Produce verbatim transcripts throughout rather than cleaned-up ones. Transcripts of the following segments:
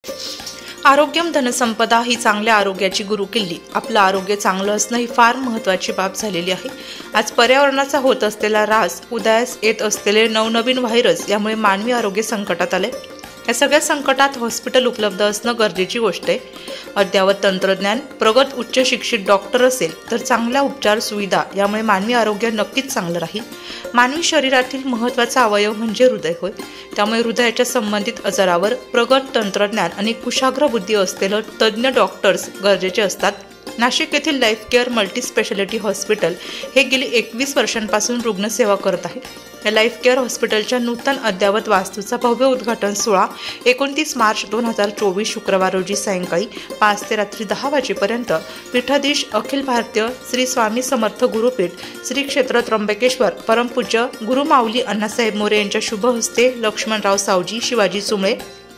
आरोग्यम धनसंपदा ही चांगल्या आरोग्याची गुरुकिल्ली. आपलं आरोग्य चांगलं असणं ही फार महत्त्वाची बाब झालेली आहे. आज पर्यावरणाचा होत असलेला ऱ्हास, उदयास येत असलेले नवनवीन व्हायरस यामुळे मानवी आरोग्य संकटात आले. या सगळ्या संकटात हॉस्पिटल उपलब्ध असणं गरजेची गोष्ट आहे. अद्ययावत तंत्रज्ञान, प्रगत उच्च शिक्षित डॉक्टर असेल तर चांगल्या उपचार सुविधा यामुळे मानवी आरोग्य नक्कीच चांगलं राहील. मानवी शरीरातील महत्त्वाचा अवयव म्हणजे हृदय होय. त्यामुळे हृदयाच्या संबंधित आजारावर प्रगत तंत्रज्ञान आणि कुशाग्र बुद्धी असलेलं तज्ज्ञ डॉक्टर्स गरजेचे असतात. नाशिक येथील life care multi speciality hospital हे गेली एकवीस वर्षांपासून रुग्णसेवा करत आहे. या लाईफ केअर हॉस्पिटलच्या नूतन अद्ययावत वास्तूचा भव्य उद्घाटन सोहळा एकोणतीस मार्च दोन हजार चोवीस शुक्रवार रोजी सायंकाळी पाच ते रात्री दहा वाजेपर्यंत पीठाधीश अखिल भारतीय श्री स्वामी समर्थ गुरुपीठ श्री क्षेत्र त्र्यंबकेश्वर परमपूज्य गुरुमाऊली अण्णासाहेब मोरे यांच्या शुभ हस्ते लक्ष्मणराव सावजी, शिवाजी चुंबळे,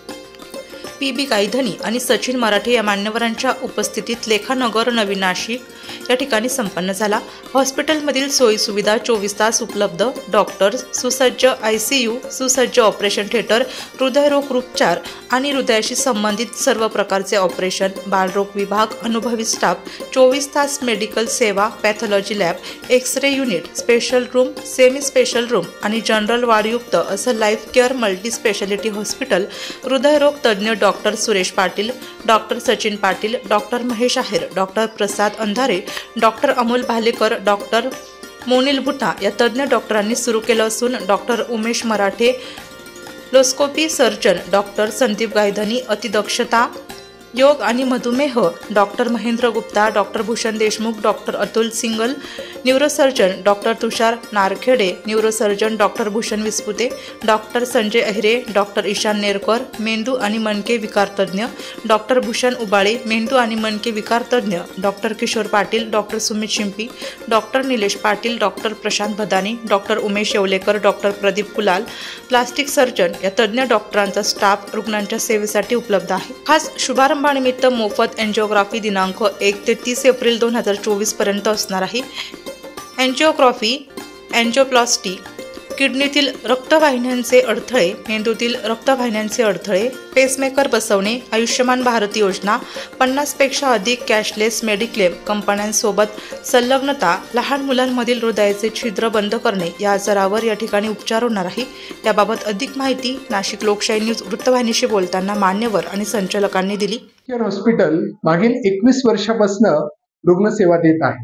पी बी गायधनी आणि सचिन मराठे या मान्यवरांच्या उपस्थितीत लेखानगर नवी नाशिक या ठिकाणी संपन्न झाला. हॉस्पिटलमधील सोयीसुविधा चोवीस तास उपलब्ध, डॉक्टर्स, सुसज्ज आय सी यू, सुसज्ज ऑपरेशन थिएटर, हृदयरोग उपचार आणि हृदयाशी संबंधित सर्व प्रकारचे ऑपरेशन, बालरोग विभाग, अनुभवी स्टाफ, चोवीस तास मेडिकल सेवा, pathology lab, X ray unit, special room, semi special room आणि जनरल वार्डयुक्त असं life care multi speciality hospital. हृदयरोग तज्ज्ञ doctor Suresh Patil, doctor Sachin Patil, doctor Mahesh Aher, doctor Prasad Andhare, doctor Amol Bhalekar, doctor Monil Bhuta या तज्ज्ञ डॉक्टरांनी सुरू केलं असून डॉक्टर उमेश मराठे, लोस्कोपी सर्जन डॉक्टर संदीप गायधनी, अतिदक्षता योग आणि मधुमेह doctor Mahendra Gupta, doctor Bhushan Deshmukh, doctor Atul single, neurosurgeon doctor Tushar Narkhede, neurosurgeon doctor Bhushan Vispute, doctor Sanjay Ahire, doctor Ishan Nerkar, मेंदू आणि मणके विकार तज्ज्ञ, डॉक्टर भूषण उबाळे, मेंदू आणि मणके विकार तज्ज्ञ, doctor Kishor Patil, doctor Sumit Shimpi, doctor Nilesh Patil, doctor Prashant Bhadani, doctor Umesh Yewalekar, doctor Pradeep Kulal, plastic surgeon या तज्ज्ञ डॉक्टरांचा स्टाफ रुग्णांच्या सेवेसाठी उपलब्ध आहे. खास शुभारंभानिमित्त मोफत एन्जिओग्राफी दिनांक एक ते तीस एप्रिल दोन हजार चोवीस पर्यंत असणार आहे. एन्जिओग्राफी, एन्जिओप्लास्टी, किडनीतील रक्तवाहिन्यांचे अडथळे, मेंदूतील रक्तवाहिन्यांचे अडथळे, पेसमेकर बसवणे, आयुष्यमान भारत योजना, पन्नासपेक्षा अधिक कॅशलेस मेडिक्लेम कंपन्यांसोबत संलग्नता, लहान मुलांमधील हृदयाचे छिद्र बंद करणे या आजारावर या ठिकाणी उपचार होणार आहे. याबाबत अधिक माहिती नाशिक लोकशाही न्यूज वृत्तवाहिनीशी बोलताना मान्यवर आणि संचालकांनी दिली. हॉस्पिटल मागील एकवीस वर्षापासून रुग्णसेवा देत आहे.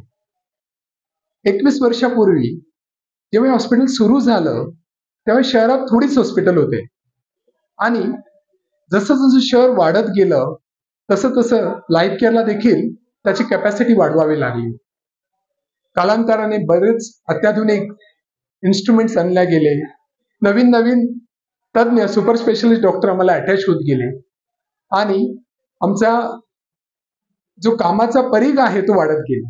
एकवीस वर्षापूर्वी जेव्हा हॉस्पिटल सुरू झालं तेव्हा शहरात थोडीच हॉस्पिटल होते आणि जसं जसं शहर वाढत गेलं तसं तसं लाईफ केअरला देखील त्याची कॅपॅसिटी वाढवावी लागली. कालांतराने बरेच अत्याधुनिक इन्स्ट्रुमेंट्स आणल्या गेले, नवीन नवीन तज्ज्ञ सुपर स्पेशलिस्ट डॉक्टर आम्हाला अटॅच होत गेले आणि आमचा जो कामाचा परीघ आहे तो वाढत गेला.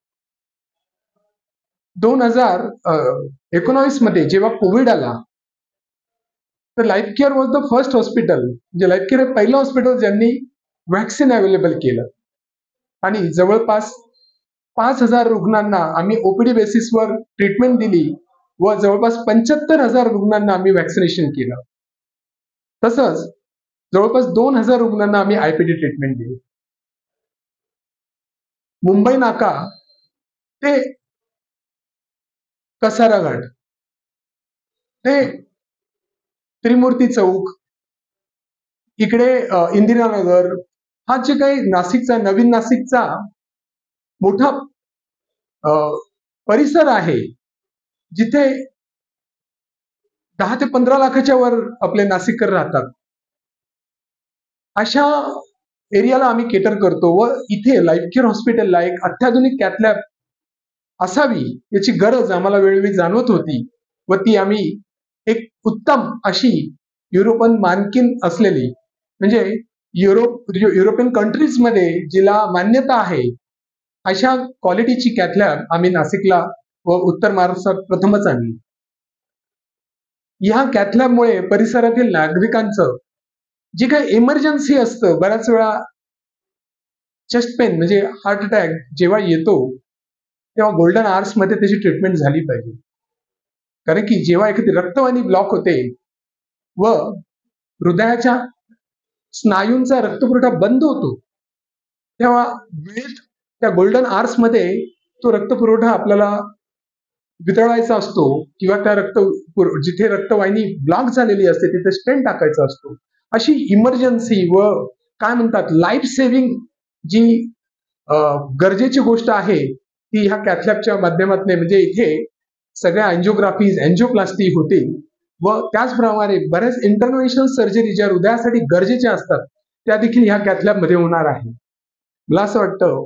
दोन हजार एकोणावीस मध्ये जेव्हा कोविड आला तर life care was the first hospital, म्हणजे लाईफ केअर हे पहिलं हॉस्पिटल ज्यांनी व्हॅक्सिन अवेलेबल केलं आणि जवळपास पाच हजार रुग्णांना आम्ही ओपीडी बेसिसवर ट्रीटमेंट दिली व जवळपास पंच्याहत्तर हजार रुग्णांना आम्ही व्हॅक्सिनेशन केलं. तसंच जवळपास दोन हजार रुग्णांना आम्ही आयपीडी ट्रीटमेंट दिली. मुंबई नाका ते कसारा घाट ते त्रिमूर्ती चौक इकडे इंदिरानगर हा जे काही नाशिकचा नवीन नाशिकचा मोठा परिसर आहे जिथे दहा ते पंधरा लाखाच्या वर आपले नाशिककर राहतात, अशा एरियाला आम्ही केटर करतो व इथे लाईफ केअर हॉस्पिटलला एक अत्याधुनिक कॅथ लॅब असावी याची गरज आम्हाला वेळोवेळी जाणवत होती व ती आम्ही एक उत्तम अशी युरोपियन मानकीन असलेली, म्हणजे युरोप युरोपियन कंट्रीज मध्ये जिला मान्यता आहे अशा क्वालिटीची कॅथ लॅब आम्ही नाशिकला व उत्तर महाराष्ट्रात प्रथमच आणली. या कॅथ लॅबमुळे परिसरातील नागरिकांचं जे काही इमर्जन्सी असतं, बऱ्याच वेळा चेस्ट पेन म्हणजे हार्ट अटॅक जेव्हा येतो तेव्हा गोल्डन आवर्स मध्ये त्याची ट्रीटमेंट झाली पाहिजे. कारण की जेव्हा एखादी रक्तवाहिनी ब्लॉक होते व हृदयाच्या स्नायूंचा रक्तपुरवठा बंद होतो तेव्हा वेळेत त्या गोल्डन आर्स मध्ये तो रक्तपुरवठा आपल्याला वितळायचा असतो किंवा त्या रक्त जिथे रक्तवाहिनी ब्लॉक झालेली असते तिथे स्टेंट टाकायचा असतो. अशी इमर्जन्सी व काय म्हणतात लाईफ सेव्हिंग जी गरजेची गोष्ट आहे ती ह्या कॅथलॅबच्या माध्यमातून म्हणजे इथे सगळ्या अँजिओग्राफीज अँजिओप्लास्टी होते व त्याचप्रमाणे बऱ्याच इंटरव्हेन्शनल सर्जरी ज्या हृदयासाठी गरजेच्या असतात त्या देखील ह्या कॅथलॅबमध्ये होणार आहे. मला असं वाटतं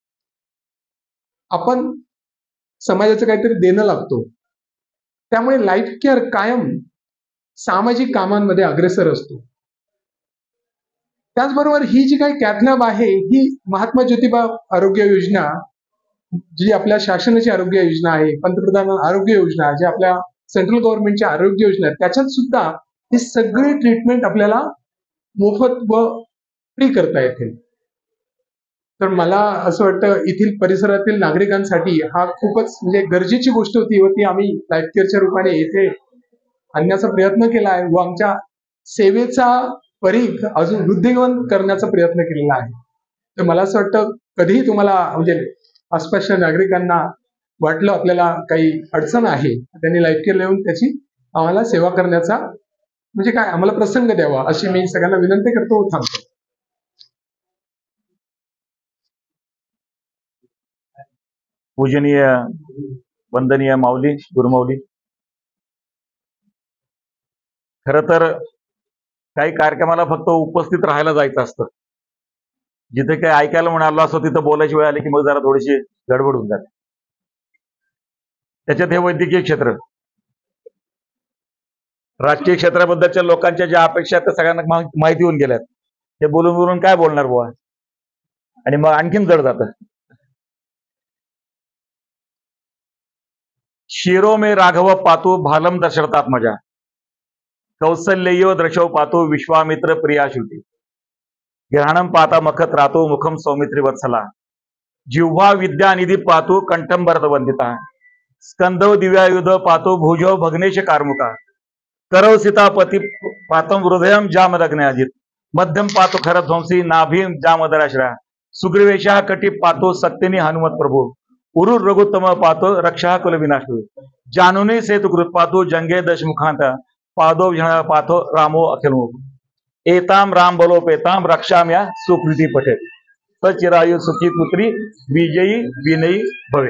आपण समाजाचं काहीतरी देणं लागतो त्यामुळे लाईफ केअर कायम सामाजिक कामांमध्ये अग्रेसर असतो. त्याचबरोबर ही जी काही कॅथलॅब आहे ही महात्मा ज्योतिबा आरोग्य योजना जी आपल्या शासनाची आरोग्य योजना आहे, पंतप्रधान आरोग्य योजना जी आपल्या सेंट्रल गव्हर्नमेंटची आरोग्य योजना आहे त्याच्यात सुद्धा ही सगळी ट्रीटमेंट आपल्याला मोफत व फ्री करता येते. तर मला असं वाटतं येथील परिसरातील नागरिकांसाठी हा खूपच म्हणजे गरजेची गोष्ट होती व ती आम्ही लाईफ केअरच्या रूपाने येथे आणण्याचा प्रयत्न केला आहे व आमच्या सेवेचा परीघ अजून वृद्धिंगत करण्याचा प्रयत्न केलेला आहे. तर मला असं वाटतं कधीही तुम्हाला म्हणजे आसपासच्या नागरिकांना वाटलं आपल्याला काही अडचण आहे त्यांनी लाईफ केअर येऊन त्याची आम्हाला सेवा करण्याचा म्हणजे काय आम्हाला प्रसंग द्यावा अशी मी सगळ्यांना विनंती करतो व थांबतो. पूजनीय वंदनीय माऊली गुरुमाऊली, खर तर काही कार्यक्रमाला फक्त उपस्थित राहायला जायचं असतं. जिथे काही ऐकायला म्हणालो असतो तिथं बोलायची वेळ आली की मग जरा थोडीशी गडबड होऊन जाते. त्याच्यात हे वैद्यकीय क्षेत्र राजकीय क्षेत्राबद्दलच्या लोकांच्या ज्या अपेक्षा आहेत त्या सगळ्यांना माहिती होऊन गेल्यात. ते बोलून बोलून काय बोलणार बुवा आणि मग आणखीन जड जातं. शिरो में राघव पातु भालम दशरथात्मजा कौसल्ययो द्रशव पातु विश्वामित्र प्रिया श्रुती ग्रहणम पाता मखत रातो मुखम सौमित्री वत्सला जिह्वा विद्यानिधी पातु कंठम भरत वंदिता स्कंदव दिव्यायुध पातो भुजो भग्नेश कार्मुका करव सीतापती पातम हृदयम जामदग्ने अजित मध्यम पातो खरध्वंसी नाभीम जामदराश्रया सुग्रीवेशा कटी पातो सक्तिनी हनुमत प्रभू उरुर रघुत्तम पातो रक्षा कुल विनाश जानुनी सेतुकृत पातो जंगे दशमुखांत पादो झण पातो रामो अखिल एताम राम बलोपेताम रक्षाम्या सुकृती पठे सचिरायु सुखी पुत्री विजयी विनयी भवे.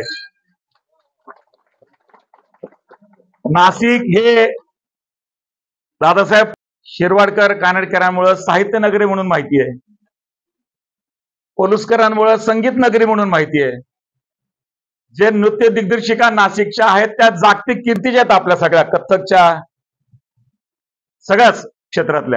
नाशिक हे दादासाहेब शिरवाडकर कानडकरांमुळे साहित्य नगरी म्हणून माहिती आहे, पोलुसकरांमुळे संगीत नगरी म्हणून माहिती आहे. जे नृत्य दिग्दर्शिका नाशिकच्या आहेत त्या जागतिक कीर्तीच्या आहेत आपल्या सगळ्या कथ्थकच्या सगळ्याच क्षेत्रातल्या.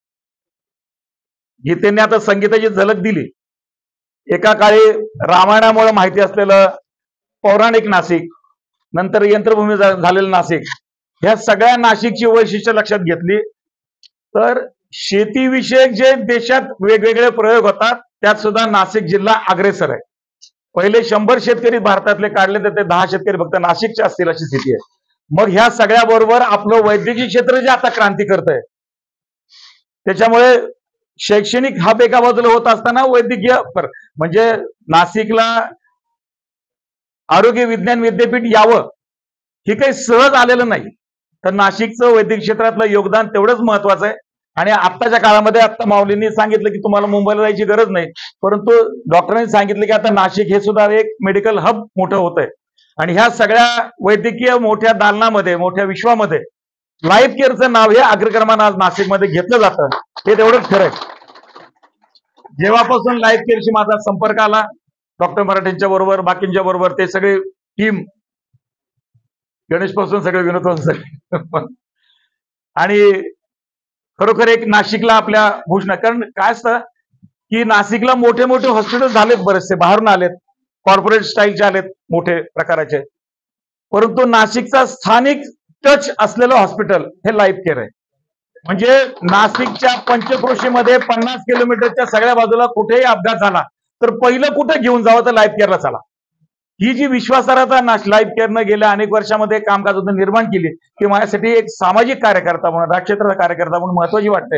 गीतेने आता संगीताची झलक दिली. एका काळी रामायणामुळे माहिती असलेलं पौराणिक नाशिक, नंतर यंत्रभूमी झालेलं नाशिक, ह्या सगळ्या नाशिकची वैशिष्ट्य लक्षात घेतली तर शेतीविषयक जे देशात वेगवेगळे प्रयोग होतात त्यात सुद्धा नाशिक जिल्हा अग्रेसर आहे. पहिले शंभर शेतकरी भारतातले काढले तर ते दहा शेतकरी फक्त नाशिकचे असतील अशी स्थिती आहे. मग ह्या सगळ्या बरोबर आपलं वैद्यकीय क्षेत्र जे आता क्रांती करतंय त्याच्यामुळे शैक्षणिक हब एका बाजूला होत असताना वैद्यकीय म्हणजे नाशिकला आरोग्य विज्ञान विद्यापीठ यावं हे काही सहज आलेलं नाही. तर नाशिकचं वैद्यकीय क्षेत्रातलं योगदान तेवढंच महत्वाचं आहे. आणि आत्ताच्या काळामध्ये आता माऊलींनी सांगितलं की तुम्हाला मुंबईला जायची गरज नाही, परंतु डॉक्टरांनी सांगितलं की आता नाशिक हे सुद्धा एक मेडिकल हब मोठं होत आहे. आणि ह्या सगळ्या वैद्यकीय मोठ्या दालनामध्ये मोठ्या विश्वामध्ये लाईफ केअरचं नाव हे अग्रक्रमानं आज नाशिकमध्ये घेतलं जातं हे तेवढंच खरं आहे. जेव्हापासून लाईफ केअरशी माझा संपर्क आला डॉक्टर मराठेंच्या बरोबर बाकींच्या बरोबर ते सगळे टीम गणेश पासून सगळे विनोद पासून सगळे आणि खरोखर एक नाशिकला आपल्या घोषणा. कारण काय असतं की नाशिकला मोठे मोठे हॉस्पिटल झालेत, बरेचसे बाहेरून आलेत, कॉर्पोरेट स्टाईलचे आलेत मोठे प्रकाराचे, परंतु नाशिकचा स्थानिक टच असलेलं हॉस्पिटल हे लाईफ केअर आहे. म्हणजे नाशिकच्या पंचक्रोशीमध्ये पन्नास किलोमीटरच्या सगळ्या बाजूला कुठेही अपघात झाला तर पहिलं कुठे घेऊन जावं तर लाईफ केअरला चला. ही जी विश्वासार्हता लाईफ केअरनं गेल्या अनेक वर्षामध्ये कामकाजातून निर्माण केली की माझ्यासाठी एक सामाजिक कार्यकर्ता म्हणून राजक्षेत्राचा कार्यकर्ता म्हणून महत्वाची वाटते.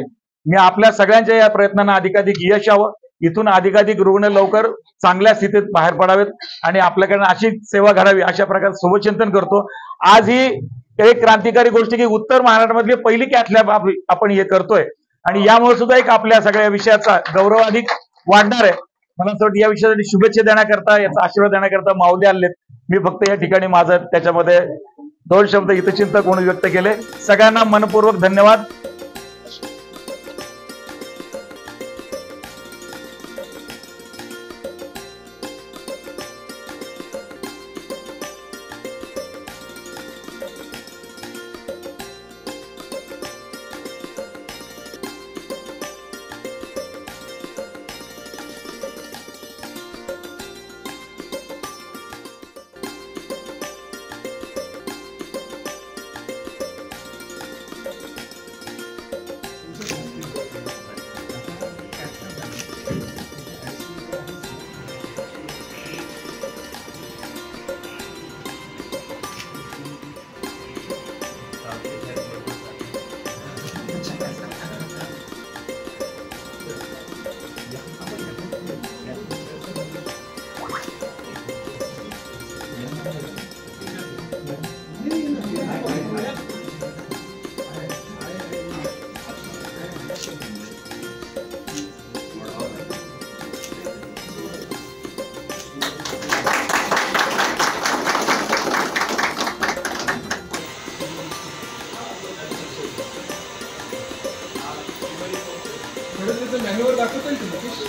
मी आपल्या सगळ्यांच्या या प्रयत्नांना अधिकाधिक यश यावं, इथून अधिकाधिक रुग्ण लवकर चांगल्या स्थितीत बाहेर पडावेत आणि आपल्याकडे अशी सेवा घडावी अशा प्रकारे शुभचिंतन करतो. आज ही एक क्रांतिकारी गोष्ट की उत्तर महाराष्ट्रामधली पहिली कॅथ लॅब आपण हे करतोय आणि यामुळे सुद्धा एक आपल्या सगळ्या विषयाचा गौरव अधिक वाढणार आहे. मला असं वाटतं या विषयासाठी शुभेच्छा देण्याकरता, याचा आशीर्वाद देण्याकरता माऊली आलेत. मी फक्त या ठिकाणी माझं त्याच्यामध्ये दोन शब्द हितचिंतक म्हणून व्यक्त केले. सगळ्यांना मनपूर्वक धन्यवाद. मॅन्युअल दाखवता येईल तुम्ही?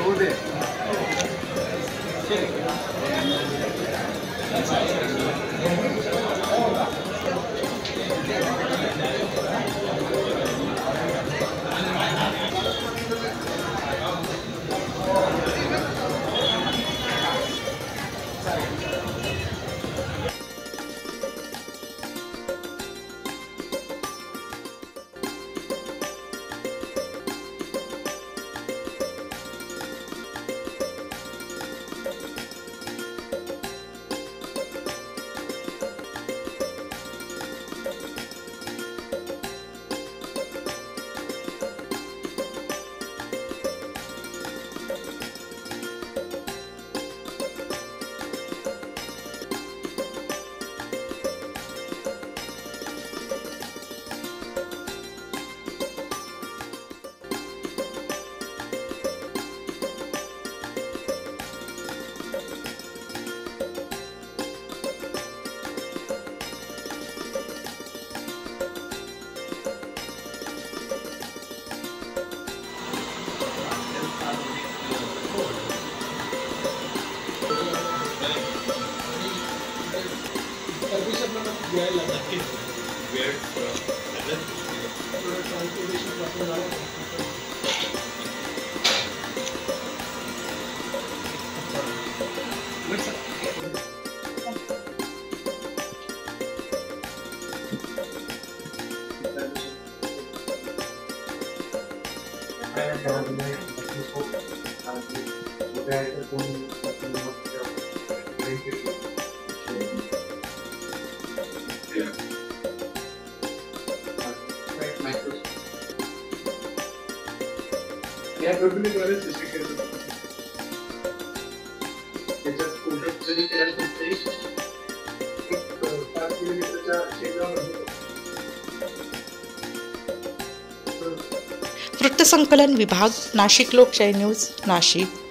उदय यायला नक्कीच वेळ ट्रान्सपोर्टेशन वापरून या कंपनीद्वारे सृष्टी केलं जातं. त्याच्यात कोणतं जरी केलं तर पाच किलोमीटरच्या क्षेत्रामध्ये वृत्तसंकलन विभाग, नाशिक लोकशाही न्यूज, नाशिक.